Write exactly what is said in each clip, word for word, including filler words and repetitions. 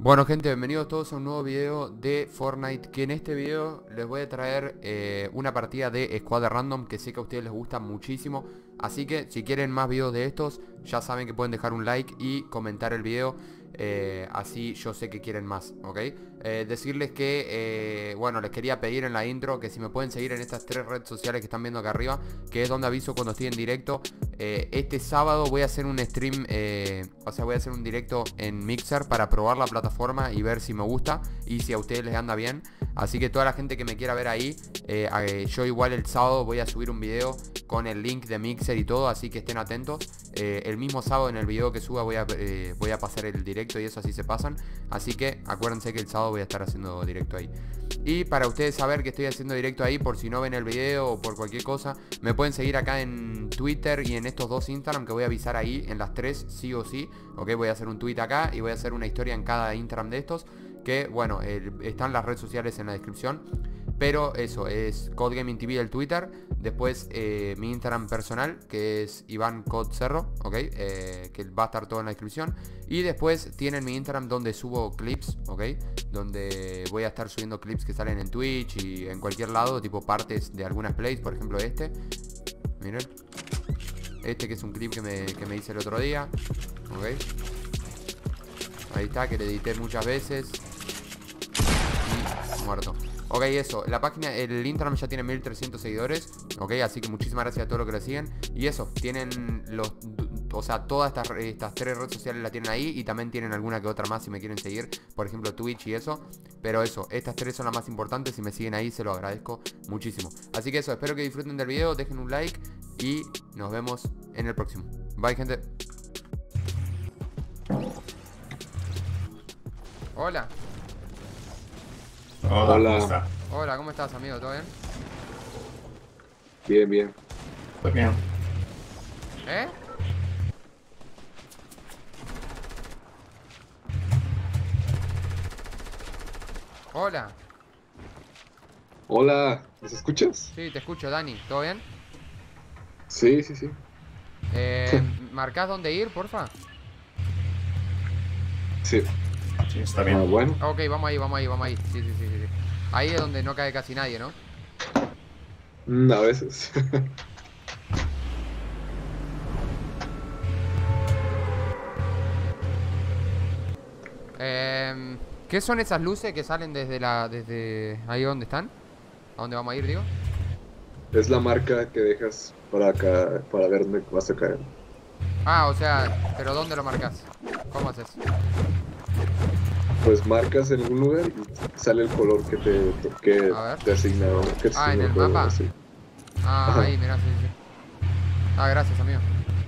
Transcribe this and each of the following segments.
Bueno gente, bienvenidos todos a un nuevo video de Fortnite. Que en este video les voy a traer eh, una partida de Squad Random que sé que a ustedes les gusta muchísimo. Así que si quieren más videos de estos, ya saben que pueden dejar un like y comentar el video. eh, Así yo sé que quieren más, ¿ok? Eh, decirles que, eh, bueno, les quería pedir en la intro que si me pueden seguir en estas tres redes sociales que están viendo acá arriba, que es donde aviso cuando estoy en directo. eh, Este sábado voy a hacer un stream, eh, o sea voy a hacer un directo en Mixer para probar la plataforma y ver si me gusta y si a ustedes les anda bien. Así que toda la gente que me quiera ver ahí, eh, eh, yo igual el sábado voy a subir un video con el link de Mixer y todo, así que estén atentos. eh, El mismo sábado en el video que suba voy a, eh, voy a pasar el directo y eso, así se pasan. Así que acuérdense que el sábado voy a estar haciendo directo ahí. Y para ustedes saber que estoy haciendo directo ahí, por si no ven el video o por cualquier cosa, me pueden seguir acá en Twitter y en estos dos Instagram que voy a avisar ahí, en las tres sí o sí. Ok, voy a hacer un tweet acá y voy a hacer una historia en cada Instagram de estos. Que bueno, eh, están las redes sociales en la descripción. Pero eso, es Code Gaming T V el Twitter. Después eh, mi Instagram personal, que es Iván Cod Cerro, ok, eh, que va a estar todo en la descripción. Y después tienen mi Instagram donde subo clips, ok, donde voy a estar subiendo clips que salen en Twitch y en cualquier lado, tipo partes de algunas plays, por ejemplo este. Miren, este que es un clip que me, que me hice el otro día, ok. Ahí está, que le edité muchas veces. Y muerto. Ok, eso, la página, el Instagram ya tiene mil trescientos seguidores. Ok, así que muchísimas gracias a todos los que lo siguen. Y eso, tienen los, o sea, todas estas, estas tres redes sociales la tienen ahí. Y también tienen alguna que otra más si me quieren seguir, por ejemplo Twitch y eso. Pero eso, estas tres son las más importantes. Si me siguen ahí se lo agradezco muchísimo. Así que eso, espero que disfruten del video, dejen un like y nos vemos en el próximo. Bye gente. Hola. Hola, Hola. ¿cómo está? Hola, ¿cómo estás, amigo? ¿Todo bien? Bien, bien. Pues bien. ¿Eh? Hola. Hola, ¿me escuchas? Sí, te escucho, Dani. ¿Todo bien? Sí, sí, sí. Eh, ¿marcás dónde ir, porfa? Sí. Sí, está Ah, bien. bueno. Ok, vamos ahí, vamos ahí, vamos ahí. Sí, sí, sí, sí, sí. Ahí es donde no cae casi nadie, ¿no? Mm, a veces. Eh, ¿qué son esas luces que salen desde la, desde ahí donde están? ¿A dónde vamos a ir, digo? Es la marca que dejas para acá, para ver dónde vas a caer. Ah, o sea, ¿pero dónde lo marcas? ¿Cómo haces? Pues marcas en algún lugar y sale el color que te, que A ver. te asigna, o que te Ah, ¿en asigna el juego, mapa? así. Ah, Ajá. ahí, mirá, sí, sí. Ah, gracias, amigo.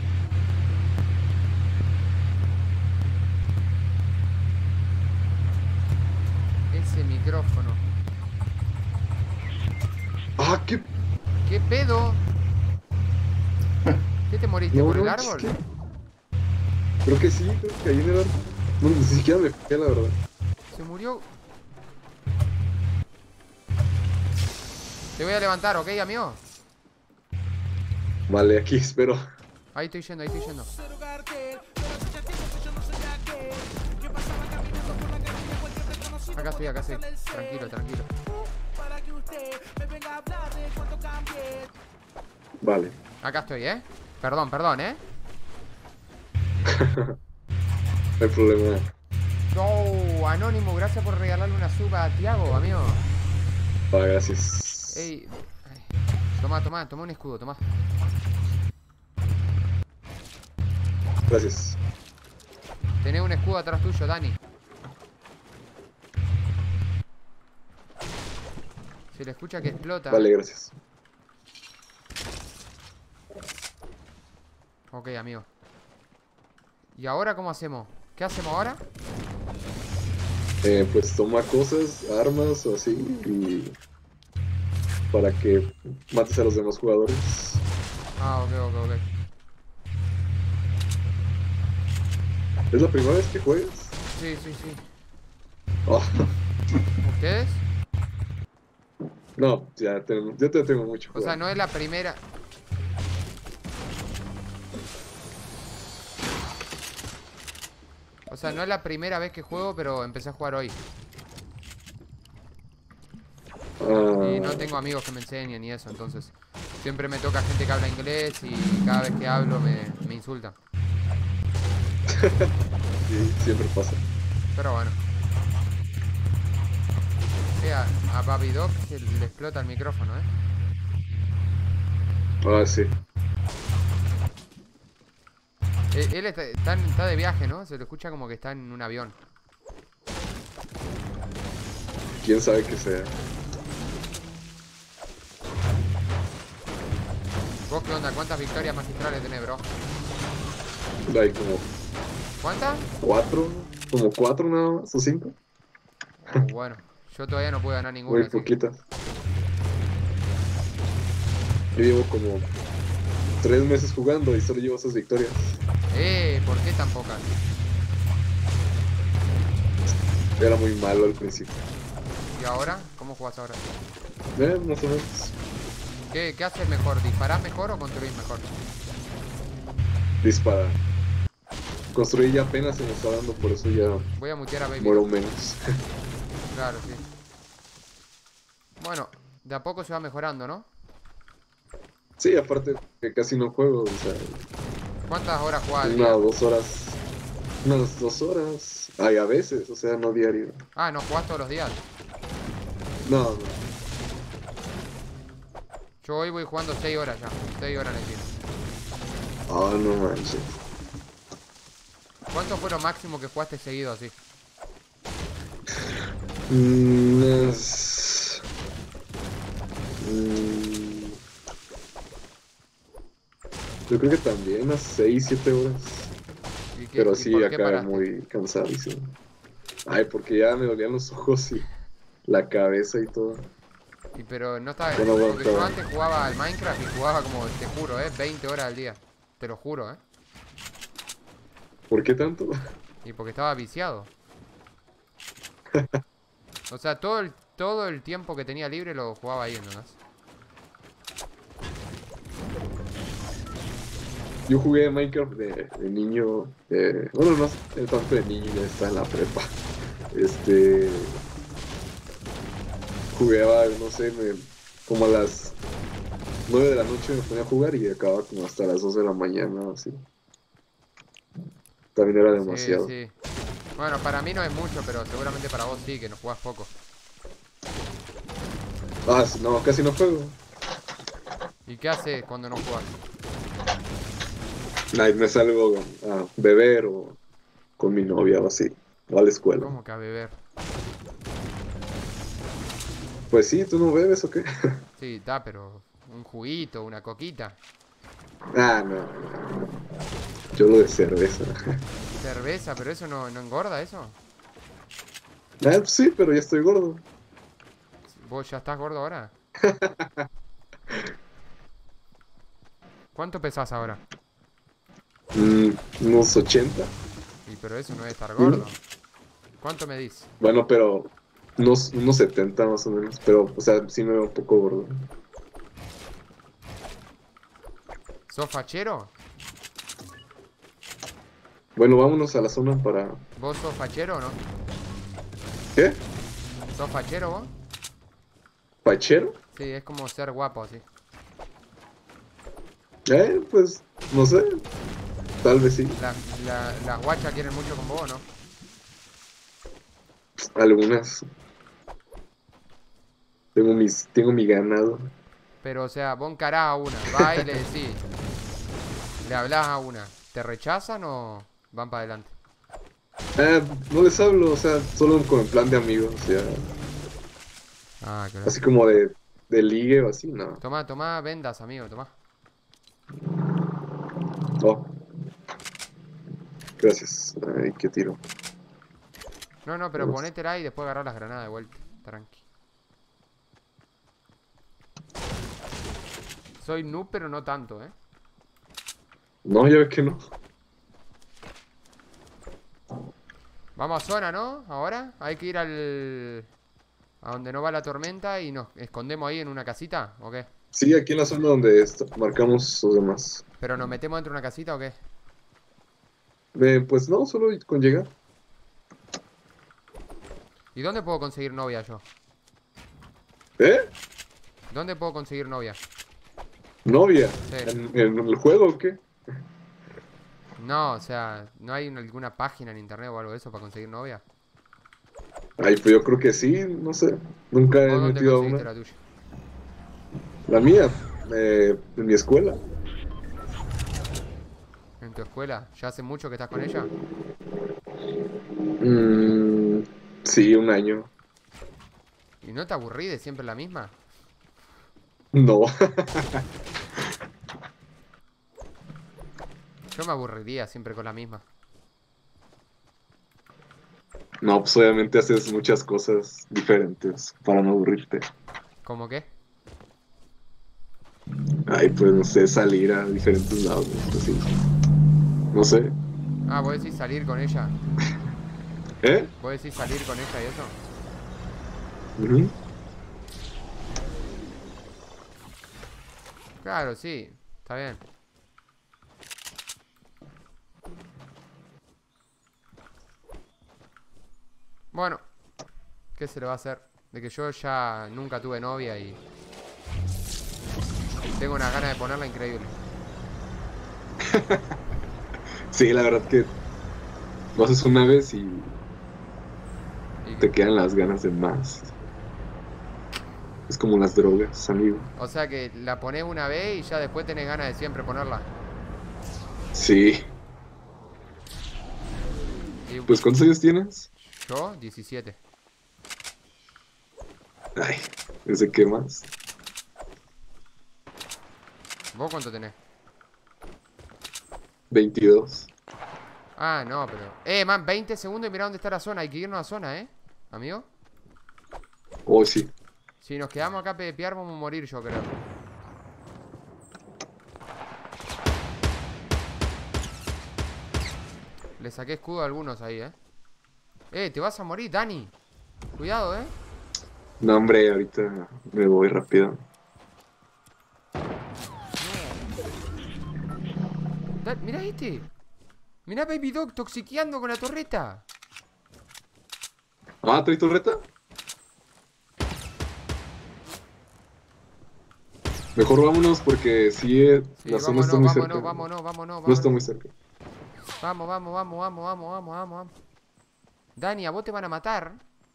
Ese micrófono. ¡Ah, qué! ¿Qué pedo? ¿Qué te moriste? No, ¿Por el no, árbol? ¿qué? Creo que sí, creo que ahí en el árbol. No, ni siquiera me fijé, la verdad. Se murió. Te voy a levantar, ¿ok, amigo? Vale, aquí espero. Ahí estoy yendo, ahí estoy yendo. Acá estoy, acá estoy. Tranquilo, tranquilo. Vale. Acá estoy, ¿eh? Perdón, perdón, ¿eh? No hay problema. No, Anónimo, gracias por regalarle una suba a Tiago, amigo. Ah, gracias. Ey, ay. Toma, toma, toma un escudo, toma. Gracias. Tenés un escudo atrás tuyo, Dani. Se le escucha que explota. Vale, gracias. Ok, amigo. ¿Y ahora cómo hacemos? ¿Qué hacemos ahora? Eh, pues toma cosas, armas o así, y para que mates a los demás jugadores. Ah, ok, ok, ok. ¿Es la primera vez que juegas? Sí, sí, sí. Oh, ¿Ustedes? no, ya te, ya te tengo mucho O sea, jugando. no es la primera. O sea, no es la primera vez que juego, pero empecé a jugar hoy. Y no Ah, tengo amigos que me enseñen y eso, entonces siempre me toca gente que habla inglés y cada vez que hablo me, me insultan. sí, siempre pasa. Pero bueno. Sí, a, a Baby Doc se le explota el micrófono, ¿eh? Ah, sí. Eh, Él está, está en- está de viaje, ¿no? Se lo escucha como que está en un avión. Quién sabe qué sea. ¿Vos qué onda? ¿Cuántas victorias magistrales tenés, bro? Hay como ¿Cuántas? cuatro, como cuatro nada más, o cinco. Oh, bueno. Yo todavía no pude ganar Muy ninguna, así que... poquitas. Yo llevo como tres meses jugando y solo llevo esas victorias. Eh, ¿por qué tan pocas? Era muy malo al principio. ¿Y ahora? ¿Cómo jugás ahora? Eh, más o menos. ¿Qué, qué haces mejor? ¿Disparás mejor o construís mejor? Dispara. Construí ya apenas se me está dando, por eso ya Voy a mutear a Baby muero Doc. menos. Claro, sí. Bueno, de a poco se va mejorando, ¿no? Sí, aparte que casi no juego, o sea, ¿Cuántas horas jugás al una día? o dos horas, unas dos horas, ay, a veces, o sea, no diario. Ah, ¿no jugás todos los días? No, no, Yo hoy voy jugando seis horas ya. seis horas en el día. ah, no manches. ¿Cuánto fue lo máximo que jugaste seguido así? Mm, unas- mm, yo creo que también unas seis, siete horas, ¿Y, qué, pero y sí por qué acá paraste? muy cansadísimo. Ay, porque ya me dolían los ojos y la cabeza y todo. Y pero no estaba... Ya no Porque yo aguantaba. antes jugaba al Minecraft y jugaba como, te juro, eh, veinte horas al día. Te lo juro, eh. ¿Por qué tanto? Y porque estaba viciado. O sea, todo el, todo el tiempo que tenía libre lo jugaba ahí, ¿entendés? Yo jugué Minecraft de, de niño, eh, bueno, no sé, tanto de niño, ya está en la prepa. Este, jugaba, no sé, me- como a las nueve de la noche me ponía a jugar y acababa como hasta las dos de la mañana, así. También era Sí, demasiado. sí. Bueno, para mí no es mucho, pero seguramente para vos sí, que no jugás poco. Ah, sí, no, casi no juego. ¿Y qué haces cuando no jugás? Ay, me salgo a beber o con mi novia o así, o a la escuela. ¿Cómo que a beber? Pues sí, ¿tú no bebes o qué? Sí, está, pero un juguito, una coquita. Ah, no, yo lo de cerveza. Cerveza, pero eso no, no engorda, eso. Ah, pues sí, pero ya estoy gordo. ¿Vos ya estás gordo ahora? ¿Cuánto pesás ahora? Mm, unos ochenta. Y pero eso no es estar Mm, gordo. ¿Cuánto medís? Bueno, pero unos, unos setenta más o menos. Pero, o sea, sí me veo un poco gordo. ¿Sos fachero? Bueno, vámonos a la zona para... ¿Vos sos fachero o no? ¿Qué? ¿Sos fachero vos? ¿Pachero? Sí, es como ser guapo así. Eh, pues, no sé. Tal vez sí. La- la- las guachas quieren mucho con vos, ¿no? Algunas. Tengo mis, tengo mi ganado. Pero, o sea, vos encarás a una, va y le decís, le hablás a una, ¿te rechazan o van para adelante? Ah, no les hablo, o sea, solo como en plan de amigos, o sea, Ah, claro. así como de, de ligue o así, no. Tomá, tomá vendas, amigo, tomá. Oh, gracias. Ay, qué tiro. No, no, pero Vamos. ponétela y después agarrar las granadas de vuelta. Tranqui. Soy noob, pero no tanto, ¿eh? No, ya ve que no. Vamos a zona, ¿no? Ahora hay que ir al... a donde no va la tormenta y nos escondemos ahí en una casita, ¿o qué? Sí, aquí en la zona donde está- marcamos los demás. ¿Pero nos metemos dentro de una casita o qué? Eh, pues no, solo con llegar. ¿Y dónde puedo conseguir novia yo? ¿Eh? ¿Dónde puedo conseguir novia? ¿Novia? Sí. ¿En, en el juego o qué? No, o sea, ¿no hay una- alguna página en internet o algo de eso para conseguir novia? Ay, pues yo creo que sí, no sé. Nunca he ¿Vos dónde metido a conseguiste una. la tuya? La mía, eh, en mi escuela. ¿En tu escuela? ¿Ya hace mucho que estás con ella? Mm, sí, un año. ¿Y no te aburrí de siempre la misma? No. Yo me aburriría siempre con la misma. No, pues obviamente haces muchas cosas diferentes para no aburrirte. ¿Cómo qué? Ay, pues no sé, salir a diferentes lados, así. No sé. Ah, ¿vos decís salir con ella? ¿Eh? ¿Vos decís salir con ella y eso? Ujú. Claro, sí. Está bien. Bueno, ¿qué se le va a hacer? De que yo ya nunca tuve novia y tengo una gana de ponerla increíble. Sí, la verdad que lo haces una vez y Y te que- quedan las ganas de más. Es como las drogas, amigo. o sea que la pones una vez y ya después tenés ganas de siempre ponerla. Sí. Y Pues, ¿cuántos años tienes? yo, diecisiete. Ay, ¿desde qué más? ¿Vos cuánto tenés? Veintidós. Ah, no, pero... Eh, man, veinte segundos y mirá dónde está la zona. Hay que irnos a la zona, ¿eh? Amigo. Oh, sí. Si nos quedamos acá a pepear, vamos a morir, yo creo. Le saqué escudo a algunos ahí, ¿eh? Eh, te vas a morir, Dani. Cuidado, ¿eh? No, hombre, ahorita me voy rápido. Da- mirá este. Mirá Baby Dog toxiqueando con la torreta. Ah, ¿traes torreta? Mejor vámonos porque sí, eh, Sí, la zona está vámonos, muy vámonos, cerca. vámonos, vámonos, No está vámonos. muy cerca. Vamos, vamos, vamos, vamos, vamos, vamos, vamos, vamos. Dani, a vos te van a matar.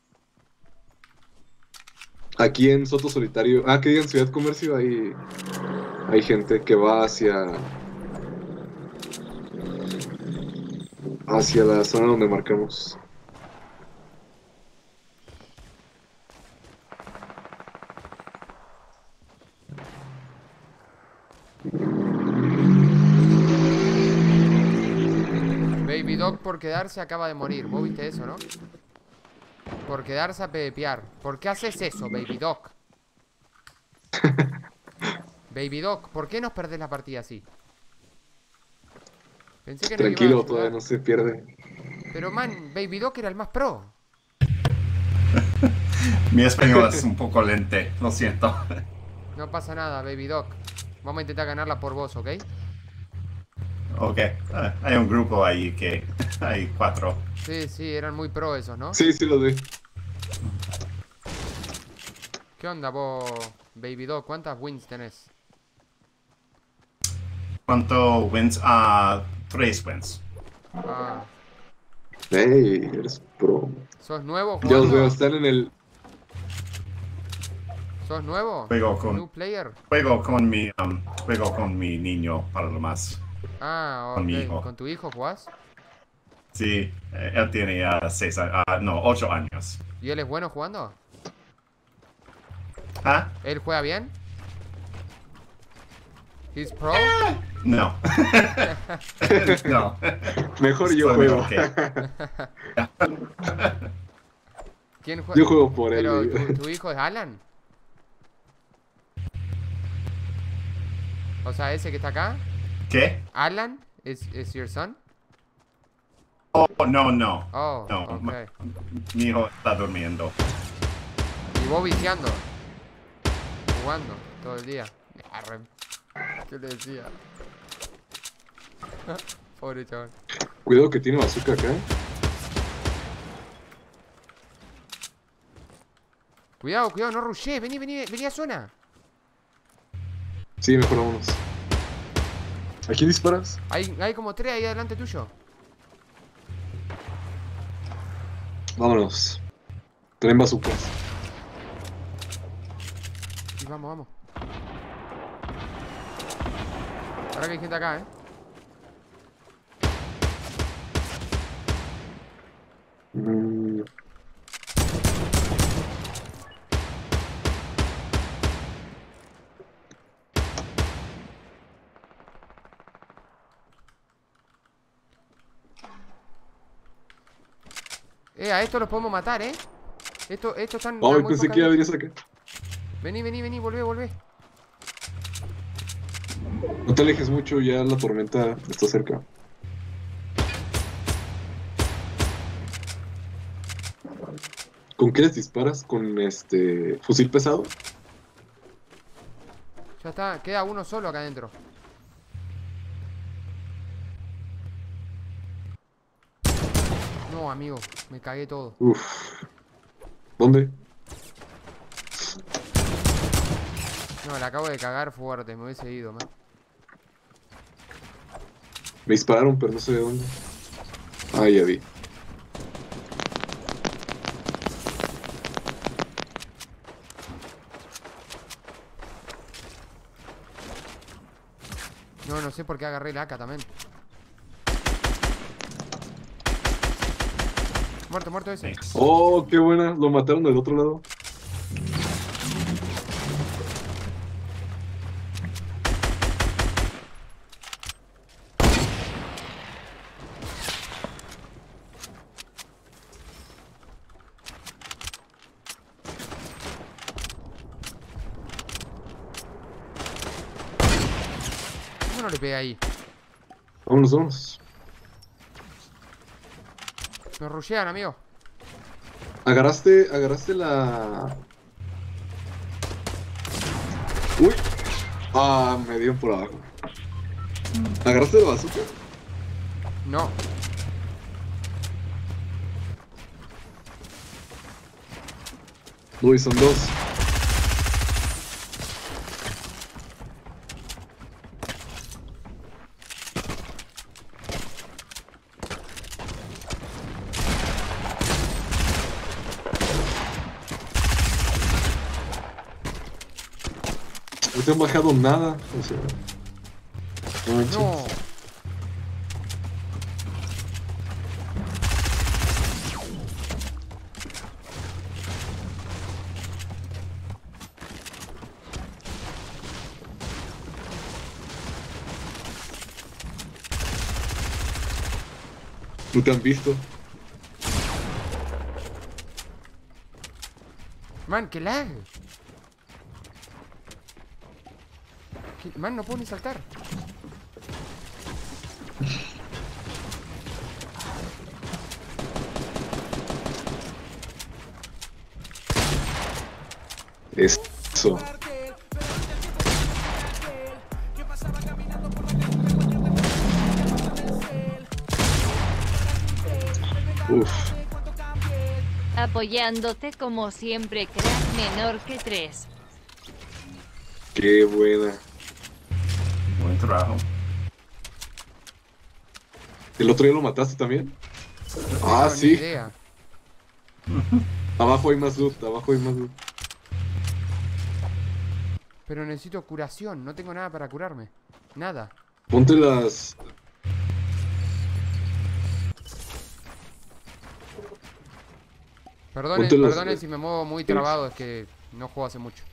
Aquí en Soto Solitario, ah, que digan Ciudad Comercio, hay, hay gente que va hacia, hacia la zona donde marcamos. Baby Dog por quedarse acaba de morir. ¿Vos viste eso, no? Por quedarse a pepear. ¿Por qué haces eso, Baby Dog? Baby Dog, ¿por qué nos perdés la partida así? Pensé que nos iba a Tranquilo, todavía ayudar. no se pierde. Pero man, Baby Dog era el más pro. Mi español es un poco lente, lo siento. No pasa nada, Baby Dog. Vamos a intentar ganarla por vos, ¿ok? Ok, ah, hay un grupo ahí que hay cuatro. Sí, sí, eran muy pro esos, ¿no? Sí, sí lo doy. ¿Qué onda vos, Baby Dog? ¿Cuántas wins tenés? ¿Cuánto wins? Ah, tres wins. Ah, Ey, eres pro. ¿sos nuevo Ya os veo, jugando? están en el... ¿Sos nuevo? Juego con, ¿New player? juego con mi, um, juego con mi niño para lo más. Ah, Con mi ok. hijo. ¿Con tu hijo jugás? Sí, eh, él tiene ah, seis, a- ah, no, ocho años. ¿Y él es bueno jugando? ¿Ah? ¿Él juega bien? ¿He's pro? No. No. Mejor yo Estoy juego. ok. ¿Quién juega? Yo juego por él. ¿Pero güey. tu, tu hijo es Alan? O sea, ese que está acá. ¿Qué? ¿Alan? ¿Es is your son? Oh, no, no. Oh, No, ok. ma- mi hijo está durmiendo. Y vos viciando. Jugando todo el día. Arre. ¿Qué le decía? Pobre chaval. Cuidado que tiene bazooka acá. Cuidado, cuidado, no rushé. Vení, vení, vení a zona. Sí, mejor vámonos. ¿A quién disparas? Hay, hay como tres ahí adelante tuyo. Vámonos. Traen bazucas. Sí, vamos, vamos. Ahora que hay gente acá, eh. Mm. Eh, a estos los podemos matar, eh. Estos, estos están. Oh, a muy pensé poca que ya vida. venías acá. Vení, vení, vení, volvé, volvé. No te alejes mucho, ya la tormenta está cerca. ¿Con qué les disparas? ¿Con este fusil pesado? Ya está, queda uno solo acá adentro. No, amigo, me cagué todo. Uf. ¿Dónde? No, la acabo de cagar fuerte, me hubiese ido, man. Me dispararon, pero no sé de dónde. Ah, ya vi. No, no sé por qué agarré la A K también. Muerto, muerto ese. Thanks. Oh, qué buena. Lo mataron del otro lado. ¿Cómo no le pegué ahí? Vámonos, vámonos. Nos rushean, amigo. Agarraste, agarraste la... Uy. Ah, me dieron por abajo. ¿Agarraste la bazooka? No. Uy, son dos. No te han bajado nada. O sea, no manches. No. No te han visto. Man, qué lag. ¿Qué? Man, no puedo ni saltar. Eso. Uf. Apoyándote como siempre, crack menor que tres. Qué buena. Buen trabajo. ¿El otro día lo mataste también? Ah, No, ni sí. idea. Abajo hay más loot, abajo hay más loot. Pero necesito curación. No tengo nada para curarme. Nada. Ponte las... Perdone, Ponte los- perdone si me muevo muy trabado. Es que no juego hace mucho.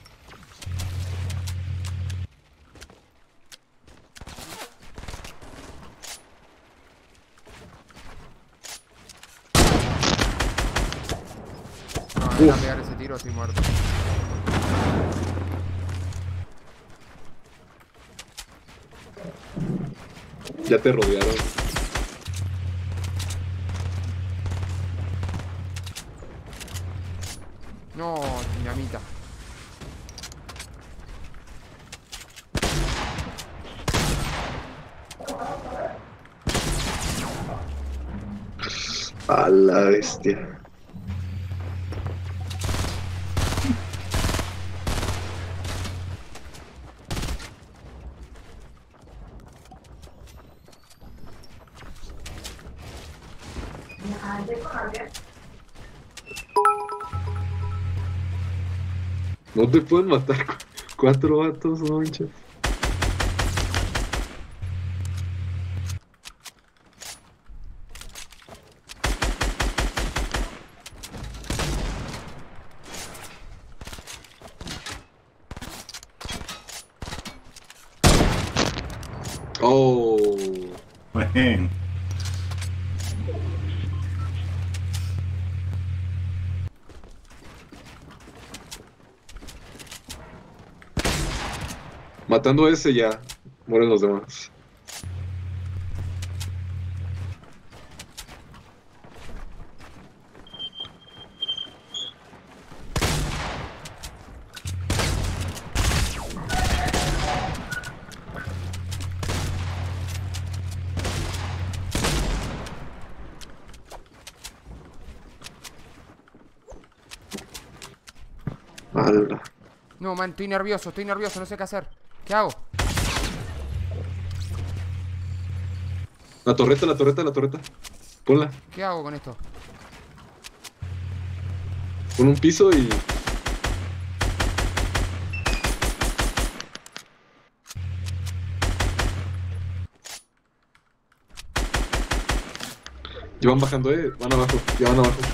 No, me va a pegar ese tiro, estoy muerto. Ya te rodearon. No, dinamita. A la bestia. No te pueden matar cu- cuatro vatos, no manches. Oh, Man. matando a ese ya mueren los demás. Ala. No, man, estoy nervioso, estoy nervioso, no sé qué hacer. ¿Qué hago? La torreta, la torreta, la torreta. Ponla. ¿Qué hago con esto? Pon un piso y... Ya van bajando, eh. Van abajo, ya van abajo.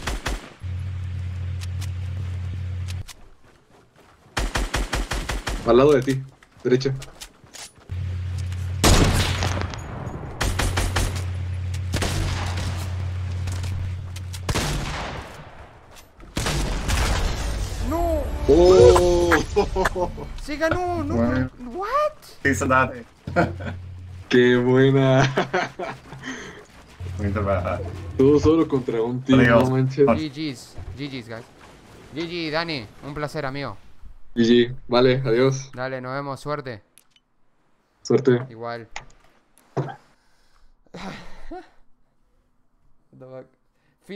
Al lado de ti, derecha. ¡No! ¡Oh! ¡Se ganó! ¡No! Bueno. no- ¿What? Hizo nada. ¡Qué buena! Muito bem. Todo solo contra un team, Adiós. no manches. G G's, G G's, guys. G G, Dani, un placer, amigo. G G, vale, adiós. Dale, nos vemos, suerte. Suerte. Igual. The fuck?